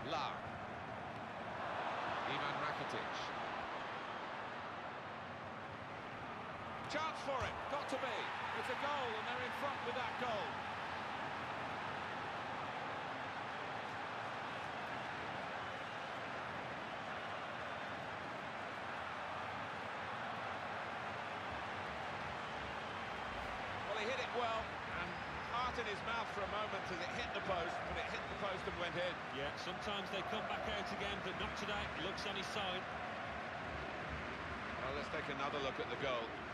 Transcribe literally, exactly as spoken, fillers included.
La. Ivan Rakitic. Chance for it, got to be. It's a goal and they're in front with that goal. Well, he hit it well, and heart in his mouth for a moment as it hit the post, but it hit the post and went in. Yeah, sometimes they come back out again, but not today. Looks on his side. Well, let's take another look at the goal.